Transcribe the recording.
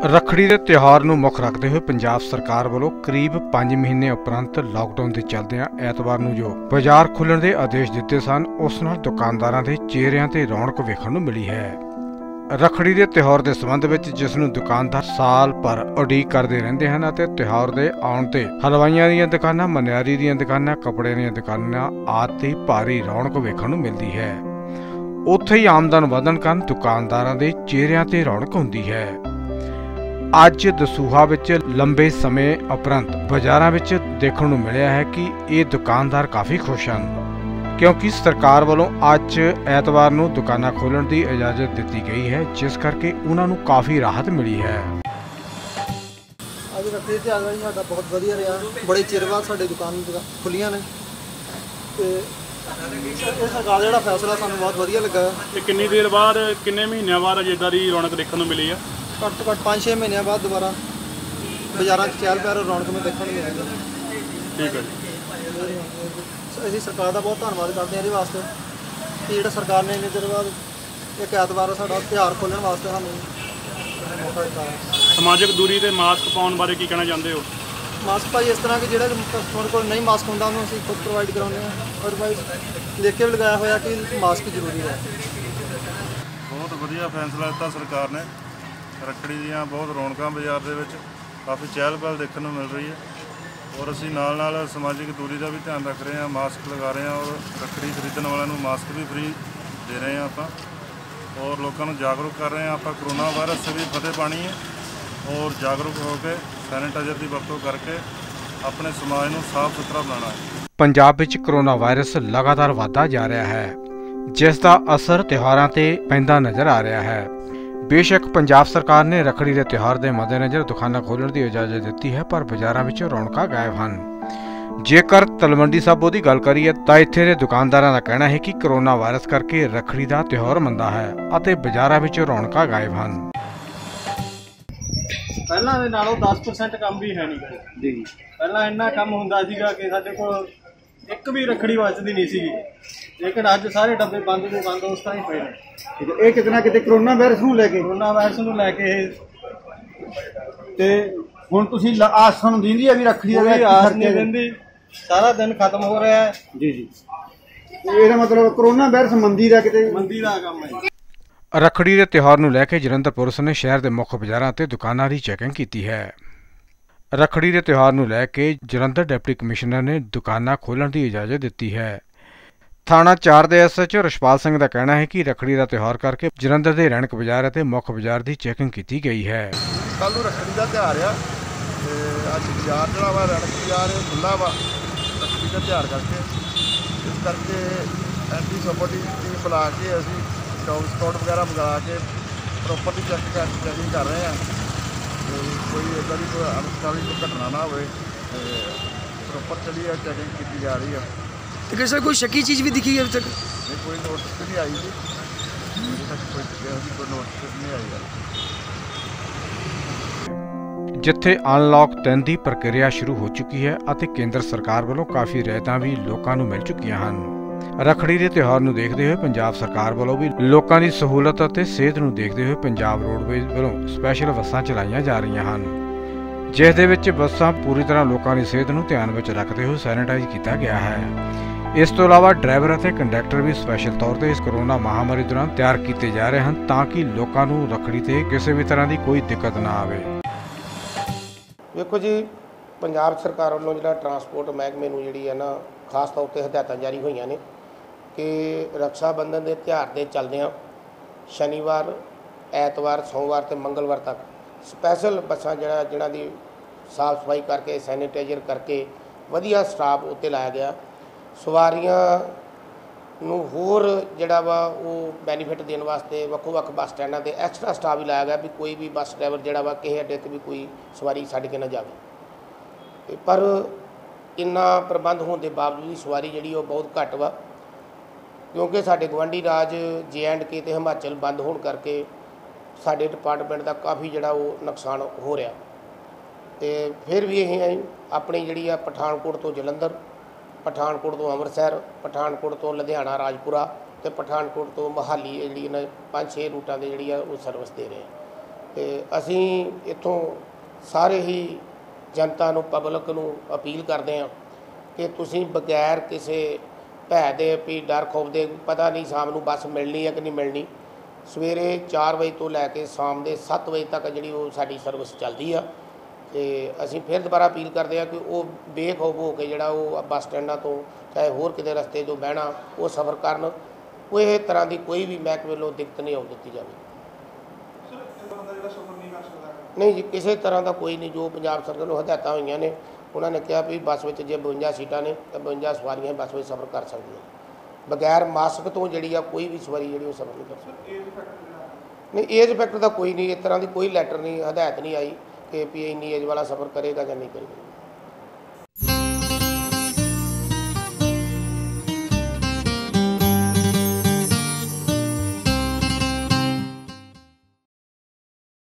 ਰੱਖੜੀ ਦੇ ਤਿਉਹਾਰ ਨੂੰ ਮੁੱਖ ਰੱਖਦੇ ਹੋਏ ਪੰਜਾਬ ਸਰਕਾਰ ਵੱਲੋਂ ਕਰੀਬ 5 ਮਹੀਨੇ ਉਪਰੰਤ ਲਾਕਡਾਊਨ ਦੇ ਚੱਲਦਿਆਂ ਐਤਵਾਰ ਨੂੰ ਜੋ ਬਾਜ਼ਾਰ ਖੁੱਲ੍ਹਣ ਦੇ ਆਦੇਸ਼ ਦਿੱਤੇ ਸਨ, ਉਸ ਨਾਲ ਦੁਕਾਨਦਾਰਾਂ ਦੇ ਚਿਹਰਿਆਂ ਤੇ ਰੌਣਕ ਵੇਖਣ ਨੂੰ ਮਿਲੀ ਹੈ। ਰੱਖੜੀ ਦੇ ਤਿਉਹਾਰ ਦੇ ਸੰਬੰਧ ਵਿੱਚ ਜਿਸ ਨੂੰ ਦੁਕਾਨਦਾਰ ਸਾਲ ਭਰ ਉਡੀਕ ਕਰਦੇ ਰਹਿੰਦੇ ਹਨ ਅਤੇ ਤਿਉਹਾਰ ਦੇ ਆਉਣ ਤੇ ਹਲਵਾਈਆਂ ਦੀਆਂ ਦੁਕਾਨਾਂ, ਮਨਿਆਰੀ ਦੀਆਂ ਦੁਕਾਨਾਂ, ਕੱਪੜਿਆਂ ਦੀਆਂ ਦੁਕਾਨਾਂ ਆਦਿ ਤੇ ਭਾਰੀ ਰੌਣਕ ਵੇਖਣ ਨੂੰ ਮਿਲਦੀ ਹੈ। ਉੱਥੇ ਹੀ ਆਮਦਨ ਵਧਣ ਕਾਰਨ ਦੁਕਾਨਦਾਰਾਂ ਦੇ ਚਿਹਰਿਆਂ ਤੇ ਰੌਣਕ ਹੁੰਦੀ ਹੈ। ਅੱਜ ਦਸੂਹਾ ਵਿੱਚ ਲੰਬੇ ਸਮੇਂ ਉਪਰੰਤ ਬਾਜ਼ਾਰਾਂ ਵਿੱਚ ਦੇਖਣ ਨੂੰ ਮਿਲਿਆ ਹੈ ਕਿ ਇਹ ਦੁਕਾਨਦਾਰ ਕਾਫੀ ਖੁਸ਼ ਹਨ, ਕਿਉਂਕਿ ਸਰਕਾਰ ਵੱਲੋਂ ਅੱਜ ਐਤਵਾਰ ਨੂੰ ਦੁਕਾਨਾਂ ਖੋਲ੍ਹਣ ਦੀ ਇਜਾਜ਼ਤ ਦਿੱਤੀ ਗਈ ਹੈ, ਜਿਸ ਕਰਕੇ ਉਹਨਾਂ ਨੂੰ ਕਾਫੀ ਰਾਹਤ ਮਿਲੀ ਹੈ। ਅੱਜ ਰੱਖੜੀ ਤਿਉਹਾਰ ਦਾ ਸਾਡਾ ਬਹੁਤ ਵਧੀਆ ਰਿਹਾ। ਬੜੇ ਚਿਰ ਬਾਅਦ ਸਾਡੇ ਦੁਕਾਨਾਂ ਖੁੱਲੀਆਂ ਨੇ ਤੇ ਇਹ ਸਰਕਾਰ ਦਾ ਜਿਹੜਾ ਫੈਸਲਾ ਸਾਨੂੰ ਬਹੁਤ ਵਧੀਆ ਲੱਗਾ। ਤੇ ਕਿੰਨੀ ਦੇਰ ਬਾਅਦ, ਕਿੰਨੇ ਮਹੀਨਿਆਂ ਬਾਅਦ ਅਜੇ ਇੱਦਾਂ ਦੀ ਰੌਣਕ ਦੇਖਣ ਨੂੰ ਮਿਲੀ ਆ? ਘੱਟ ਤੋਂ ਘੱਟ 5-6 ਮਹੀਨਿਆਂ ਬਾਅਦ ਦੁਬਾਰਾ ਬਾਜ਼ਾਰਾਂ 'ਚ ਚਹਿਲ ਪਹਿਲ ਰੌਣਕ ਨੂੰ ਦੇਖਣ ਨੂੰ ਮਿਲੇਗਾ। ਠੀਕ ਹੈ ਜੀ। ਅਸੀਂ ਸਰਕਾਰ ਦਾ ਬਹੁਤ ਧੰਨਵਾਦ ਕਰਦੇ ਹਾਂ ਇਹਦੇ ਵਾਸਤੇ ਕਿ ਜਿਹੜਾ ਸਰਕਾਰ ਨੇ ਇੰਨੇ ਦਿਨ ਬਾਅਦ ਇੱਕ ਐਤਵਾਰ ਸਾਡਾ ਤਿਉਹਾਰ ਖੋਲ੍ਹਣ ਵਾਸਤੇ ਸਾਨੂੰ ਮੌਕਾ ਦਿੱਤਾ ਹੈ। ਸਮਾਜਿਕ ਦੂਰੀ ਤੇ ਮਾਸਕ ਪਾਉਣ ਬਾਰੇ ਕੀ ਕਹਿਣਾ ਚਾਹੁੰਦੇ ਹੋ? ਮਾਸਕ ਭਾਈ ਇਸ ਤਰ੍ਹਾਂ ਕਿ ਜਿਹੜਾ ਕਸਟਮਰ ਕੋਲ ਨਹੀਂ ਮਾਸਕ ਹੁੰਦਾ ਉਹਨੂੰ ਅਸੀਂ ਖੁਦ ਪ੍ਰੋਵਾਈਡ ਕਰਾਉਂਦੇ ਹਾਂ। ਅਦਰਵਾਈਜ਼ ਲਿਖ ਕੇ ਵੀ ਲਗਾਇਆ ਹੋਇਆ ਕਿ ਮਾਸਕ ਜ਼ਰੂਰੀ ਹੈ। ਬਹੁਤ ਵਧੀਆ ਫੈਸਲਾ ਦਿੱਤਾ ਸਰਕਾਰ ਨੇ। ਰੱਖੜੀ ਦੀਆਂ ਬਹੁਤ ਰੌਣਕਾਂ ਬਾਜ਼ਾਰ ਦੇ ਵਿੱਚ, ਕਾਫੀ ਚਹਿਲ ਪਹਿਲ ਦੇਖਣ ਨੂੰ ਮਿਲ ਰਹੀ ਹੈ ਔਰ ਅਸੀਂ ਨਾਲ ਸਮਾਜਿਕ ਦੂਰੀ ਦਾ ਵੀ ਧਿਆਨ ਰੱਖ ਰਹੇ ਹਾਂ, ਮਾਸਕ ਲਗਾ ਰਹੇ ਹਾਂ ਔਰ ਰੱਖੜੀ ਖਰੀਦਣ ਵਾਲਿਆਂ ਨੂੰ ਮਾਸਕ ਵੀ ਫ੍ਰੀ ਦੇ ਰਹੇ ਹਾਂ ਆਪਾਂ ਔਰ ਲੋਕਾਂ ਨੂੰ ਜਾਗਰੂਕ ਕਰ ਰਹੇ ਹਾਂ। ਆਪਾਂ ਕਰੋਨਾ ਵਾਇਰਸ ਸੇ ਵੀ ਫਤਿਹ ਪਾਣੀ ਹੈ ਔਰ ਜਾਗਰੂਕ ਹੋ ਕੇ ਸੈਨੀਟਾਈਜ਼ਰ ਦੀ ਵਰਤੋਂ ਕਰਕੇ ਆਪਣੇ ਸਮਾਜ ਨੂੰ ਸਾਫ਼ ਸੁਥਰਾ ਬਣਾਉਣਾ ਹੈ। ਪੰਜਾਬ ਵਿੱਚ ਕਰੋਨਾ ਵਾਇਰਸ ਲਗਾਤਾਰ ਵਧਦਾ ਜਾ ਰਿਹਾ ਹੈ, ਜਿਸ ਦਾ ਅਸਰ ਤਿਉਹਾਰਾਂ ਤੇ ਪੈਂਦਾ ਨਜ਼ਰ ਆ ਰਿਹਾ ਹੈ। ਬੇਸ਼ੱਕ ਪੰਜਾਬ ਸਰਕਾਰ ਨੇ ਰੱਖੜੀ ਦੇ ਤਿਉਹਾਰ ਦੇ ਮੱਦੇਨਜ਼ਰ ਦੁਕਾਨਾਂ ਖੋਲ੍ਹਣ ਦੀ ਇਜਾਜ਼ਤ ਦਿੱਤੀ ਹੈ, ਪਰ ਬਾਜ਼ਾਰਾਂ ਵਿੱਚ ਰੌਣਕਾਂ ਗਾਇਬ ਹਨ। ਜੇਕਰ ਤਲਵੰਡੀ ਸਾਬੋ ਦੀ ਗੱਲ ਕਰੀਏ ਤਾਂ ਇੱਥੇ ਦੇ ਦੁਕਾਨਦਾਰਾਂ ਦਾ ਕਹਿਣਾ ਹੈ ਕਿ ਕਰੋਨਾ ਵਾਇਰਸ ਕਰਕੇ ਰੱਖੜੀ ਦਾ ਤਿਉਹਾਰ ਮੰਦਾ ਹੈ ਅਤੇ ਬਾਜ਼ਾਰਾਂ ਵਿੱਚ ਰੌਣਕਾਂ ਗਾਇਬ ਹਨ। ਪਹਿਲਾਂ ਦੇ ਨਾਲੋਂ 10% ਕੰਮ ਵੀ ਹੈ ਨਹੀਂ ਜੀ। ਪਹਿਲਾਂ ਇੰਨਾ ਕੰਮ ਹੁੰਦਾ ਸੀਗਾ ਕਿ ਸਾਡੇ ਕੋਲ ਇੱਕ ਵੀ ਰੱਖੜੀ ਵੱਜਦੀ ਨਹੀਂ ਸੀਗੀ, ਲੇਕਿਨ ਅੱਜ ਸਾਰੇ ਡੱਬੇ ਬੰਦ ਦੇ ਬੰਦ ਉਸ ਤਰ੍ਹਾਂ ਹੀ ਪਏ ਨੇ। ਇਹ ਕਿਤੇ ਨਾ ਕਿਤੇ ਕਰੋਨਾ ਵਾਇਰਸ ਨੂੰ ਲੈ ਕੇ ਤੇ ਹੁਣ ਤੁਸੀਂ ਆਸ ਸਾਨੂੰ ਦਿੰਦੀ ਹੈ ਵੀ ਰੱਖੜੀ ਦਾ ਆਸ ਨਹੀਂ ਦਿੰਦੀ। ਸਾਰਾ ਦਿਨ ਖਤਮ ਹੋ ਰਿਹਾ ਹੈ ਜੀ। ਇਹਦਾ ਮਤਲਬ ਕਰੋਨਾ ਵਾਇਰਸ ਮੰਦੀ ਦਾ ਕੰਮ ਹੈ। ਰੱਖੜੀ ਦੇ ਤਿਉਹਾਰ ਨੂੰ ਲੈ ਕੇ ਜਲੰਧਰ ਪੁਲਿਸ ਨੇ ਸ਼ਹਿਰ ਦੇ ਮੁੱਖ ਬਾਜ਼ਾਰਾਂ ਅਤੇ ਦੁਕਾਨਾਂ ਦੀ ਚੈਕਿੰਗ ਕੀਤੀ ਹੈ। ਰੱਖੜੀ ਦੇ ਤਿਉਹਾਰ ਨੂੰ ਲੈ ਕੇ ਜਲੰਧਰ ਡਿਪਟੀ ਕਮਿਸ਼ਨਰ ਨੇ ਦੁਕਾਨਾਂ ਖੋਲ੍ਹਣ ਦੀ ਇਜਾਜ਼ਤ ਦਿੱਤੀ ਹੈ। ਥਾਣਾ 4 ਦੇ SHO ਰਸ਼ਪਾਲ ਸਿੰਘ ਦਾ ਕਹਿਣਾ ਹੈ ਕਿ ਰੱਖੜੀ ਦਾ ਤਿਉਹਾਰ ਕਰਕੇ ਜਲੰਧਰ ਦੇ ਰੈਣਕ ਬਾਜ਼ਾਰ ਅਤੇ ਮੁੱਖ ਬਾਜ਼ਾਰ ਦੀ ਚੈਕਿੰਗ ਕੀਤੀ ਗਈ ਹੈ। ਕੱਲ੍ਹ ਨੂੰ ਰੱਖੜੀ ਦਾ ਤਿਉਹਾਰ ਆ ਤੇ ਅੱਜ ਬਾਜ਼ਾਰ ਜਿਹੜਾ ਵਾ ਰੈਣਕ ਬਾਜ਼ਾਰ ਖੁੱਲ੍ਹਾ ਵਾ ਰੱਖੜੀ ਦਾ ਤਿਉਹਾਰ ਕਰਕੇ। ਇਸ ਕਰਕੇ ਐਂਟੀ ਸਪੋਰਟੀ ਟੀਮ ਬੁਲਾ ਕੇ ਅਸੀਂ ਸਕਾਊਟ ਵਗੈਰਾ ਮੰਗਾ ਕੇ ਪ੍ਰੋਪਰਲੀ ਚੈਕਿੰਗ ਕਰ ਰਹੇ ਹਾਂ। ਕੋਈ ਇੱਦਾਂ ਦੀ ਕੋਈ ਅਨਸਕਾਰੀ ਕੋਈ ਘਟਨਾ ਨਾ ਹੋਵੇ ਪ੍ਰੋਪਰ ਚਲੀ ਆ ਚੈਕਿੰਗ ਕੀਤੀ ਜਾ ਰਹੀ ਆ। लेकिन सर कोई शकी चीज़ भी दिखी है अभी तक? नहीं, कोई नोटिस नहीं आई जी, अभी तक कोई नोटिस नहीं आई है। ਜਿੱਥੇ ਅਨਲੌਕ 3 ਦੀ ਪ੍ਰਕਿਰਿਆ ਸ਼ੁਰੂ ਹੋ ਚੁੱਕੀ ਹੈ ਅਤੇ ਕੇਂਦਰ ਸਰਕਾਰ ਵੱਲੋਂ ਕਾਫੀ ਰਿਆਇਤਾਂ ਵੀ ਲੋਕਾਂ ਨੂੰ ਮਿਲ ਚੁੱਕੀਆਂ ਹਨ। ਰੱਖੜੀ ਦੇ ਤਿਉਹਾਰ ਨੂੰ ਦੇਖਦੇ ਹੋਏ ਪੰਜਾਬ ਸਰਕਾਰ ਵੱਲੋਂ ਵੀ ਲੋਕਾਂ ਦੀ ਸਹੂਲਤ ਅਤੇ ਸਿਹਤ ਨੂੰ ਦੇਖਦੇ ਹੋਏ ਪੰਜਾਬ ਰੋਡਵੇਜ਼ ਵੱਲੋਂ ਸਪੈਸ਼ਲ ਬੱਸਾਂ ਚਲਾਈਆਂ ਜਾ ਰਹੀਆਂ ਹਨ, ਜਿਸ ਦੇ ਵਿੱਚ ਬੱਸਾਂ ਪੂਰੀ ਤਰ੍ਹਾਂ ਲੋਕਾਂ ਦੀ ਸਿਹਤ ਨੂੰ ਧਿਆਨ ਵਿੱਚ ਰੱਖਦੇ ਹੋਏ ਸੈਨੀਟਾਈਜ਼ ਕੀਤਾ ਗਿਆ ਹੈ। ਇਸ ਤੋਂ ਇਲਾਵਾ ਡਰਾਈਵਰ ਅਤੇ ਕੰਡਕਟਰ ਵੀ ਸਪੈਸ਼ਲ ਤੌਰ ਤੇ ਇਸ ਕਰੋਨਾ ਮਹਾਮਾਰੀ ਦੌਰਾਨ ਤਿਆਰ ਕੀਤੇ ਜਾ ਰਹੇ ਹਨ ਤਾਂ ਕਿ ਲੋਕਾਂ ਨੂੰ ਰੱਖੜੀ ਤੇ ਕਿਸੇ ਵੀ ਤਰ੍ਹਾਂ ਦੀ ਕੋਈ ਦਿੱਕਤ ਨਾ ਆਵੇ। ਵੇਖੋ ਜੀ, ਪੰਜਾਬ ਸਰਕਾਰ ਵੱਲੋਂ ਜਿਹੜਾ ਟਰਾਂਸਪੋਰਟ ਮਹਿਕਮੇ ਨੂੰ ਜਿਹੜੀ ਹੈ ਨਾ ਖਾਸ ਤੌਰ 'ਤੇ ਹਦਾਇਤਾਂ ਜਾਰੀ ਹੋਈਆਂ ਨੇ ਕਿ ਰਕਸ਼ਾ ਬੰਧਨ ਦੇ ਤਿਉਹਾਰ ਦੇ ਚੱਲਦਿਆਂ ਸ਼ਨੀਵਾਰ, ਐਤਵਾਰ, ਸੋਮਵਾਰ ਅਤੇ ਮੰਗਲਵਾਰ ਤੱਕ ਸਪੈਸ਼ਲ ਬੱਸਾਂ ਜਿਹਨਾਂ ਦੀ ਸਾਫ਼ ਸਫਾਈ ਕਰਕੇ ਸੈਨੀਟਾਈਜ਼ਰ ਕਰਕੇ ਵਧੀਆ ਸਟਾਫ ਉੱਤੇ ਲਾਇਆ ਗਿਆ। ਸਵਾਰੀਆਂ ਨੂੰ ਹੋਰ ਜਿਹੜਾ ਵਾ ਉਹ ਬੈਨੀਫਿਟ ਦੇਣ ਵਾਸਤੇ ਵੱਖੋ-ਵੱਖ ਬੱਸ ਸਟੈਂਡਾਂ 'ਤੇ ਐਕਸਟਰਾ ਸਟਾਫ ਵੀ ਲਾਇਆ ਗਿਆ ਵੀ ਕੋਈ ਵੀ ਬੱਸ ਡਰਾਈਵਰ ਜਿਹੜਾ ਵਾ ਕਿਸੇ ਅੱਡੇ 'ਤੇ ਵੀ ਕੋਈ ਸਵਾਰੀ ਛੱਡ ਕੇ ਨਾ ਜਾਵੇ। ਪਰ ਇੰਨਾ ਪ੍ਰਬੰਧ ਹੋਣ ਦੇ ਬਾਵਜੂਦ ਵੀ ਸਵਾਰੀ ਜਿਹੜੀ ਉਹ ਬਹੁਤ ਘੱਟ ਵਾ, ਕਿਉਂਕਿ ਸਾਡੇ ਗੁਆਂਢੀ ਰਾਜ JNK ਅਤੇ ਹਿਮਾਚਲ ਬੰਦ ਹੋਣ ਕਰਕੇ ਸਾਡੇ ਡਿਪਾਰਟਮੈਂਟ ਦਾ ਕਾਫੀ ਜਿਹੜਾ ਉਹ ਨੁਕਸਾਨ ਹੋ ਰਿਹਾ। ਅਤੇ ਫਿਰ ਵੀ ਇਹ ਆਪਣੀ ਜਿਹੜੀ ਆ ਪਠਾਨਕੋਟ ਤੋਂ ਜਲੰਧਰ, ਪਠਾਨਕੋਟ ਤੋਂ ਅੰਮ੍ਰਿਤਸਰ, ਪਠਾਨਕੋਟ ਤੋਂ ਲੁਧਿਆਣਾ ਰਾਜਪੁਰਾ ਅਤੇ ਪਠਾਨਕੋਟ ਤੋਂ ਮੋਹਾਲੀ ਜਿਹੜੀ ਇਹਨਾਂ 5-6 ਰੂਟਾਂ 'ਤੇ ਜਿਹੜੀ ਆ ਉਹ ਸਰਵਿਸ ਦੇ ਰਹੇ ਆ। ਤੇ ਅਸੀਂ ਇੱਥੋਂ ਸਾਰੇ ਹੀ ਜਨਤਾ ਨੂੰ ਪਬਲਿਕ ਨੂੰ ਅਪੀਲ ਕਰਦੇ ਹਾਂ ਕਿ ਤੁਸੀਂ ਬਗੈਰ ਕਿਸੇ ਭੈ ਦੇ ਵੀ ਡਰ ਖੌਫ ਦੇ ਪਤਾ ਨਹੀਂ ਸ਼ਾਮ ਨੂੰ ਬੱਸ ਮਿਲਣੀ ਹੈ ਕਿ ਨਹੀਂ ਮਿਲਣੀ, ਸਵੇਰੇ 4 ਵਜੇ ਤੋਂ ਲੈ ਕੇ ਸ਼ਾਮ ਦੇ 7 ਵਜੇ ਤੱਕ ਜਿਹੜੀ ਉਹ ਸਾਡੀ ਸਰਵਿਸ ਚੱਲਦੀ ਆ। ਤੇ ਅਸੀਂ ਫਿਰ ਦੁਬਾਰਾ ਅਪੀਲ ਕਰਦੇ ਹਾਂ ਕਿ ਉਹ ਬੇਖੌਫ ਹੋ ਕੇ ਜਿਹੜਾ ਉਹ ਬੱਸ ਸਟੈਂਡਾਂ ਤੋਂ ਚਾਹੇ ਹੋਰ ਕਿਤੇ ਰਸਤੇ ਤੋਂ ਬਹਿਣਾ ਉਹ ਸਫ਼ਰ ਕਰਨ। ਕੋਈ ਤਰ੍ਹਾਂ ਦੀ ਕੋਈ ਵੀ ਮਹਿਕਮੇ ਵੱਲੋਂ ਦਿੱਕਤ ਨਹੀਂ ਆਉਣ ਦਿੱਤੀ ਜਾਵੇ। ਨਹੀਂ ਜੀ, ਕਿਸੇ ਤਰ੍ਹਾਂ ਦਾ ਕੋਈ ਨਹੀਂ। ਜੋ ਪੰਜਾਬ ਸਰਕਾਰ ਨੂੰ ਹਦਾਇਤਾਂ ਹੋਈਆਂ ਨੇ, ਉਹਨਾਂ ਨੇ ਕਿਹਾ ਵੀ ਬੱਸ ਵਿੱਚ ਜੇ 52 ਸੀਟਾਂ ਨੇ ਤਾਂ 52 ਸਵਾਰੀਆਂ ਬੱਸ ਵਿੱਚ ਸਫ਼ਰ ਕਰ ਸਕਦੀਆਂ ਬਗੈਰ ਮਾਸਕ ਤੋਂ। ਜਿਹੜੀ ਆ ਕੋਈ ਵੀ ਸਵਾਰੀ ਜਿਹੜੀ ਉਹ ਸਫ਼ਰ ਨਹੀਂ ਕਰ ਸਕਦੀ। ਨਹੀਂ, ਏਜ ਇਫੈਕਟ ਦਾ ਕੋਈ ਨਹੀਂ, ਇਸ ਤਰ੍ਹਾਂ ਦੀ ਕੋਈ ਲੈਟਰ ਨਹੀਂ, ਹਦਾਇਤ ਨਹੀਂ ਆਈ ਕਿ ਵੀ ਇੰਨੀ ਏਜ ਵਾਲਾ ਸਫ਼ਰ ਕਰੇਗਾ ਜਾਂ ਨਹੀਂ ਕਰੇਗਾ।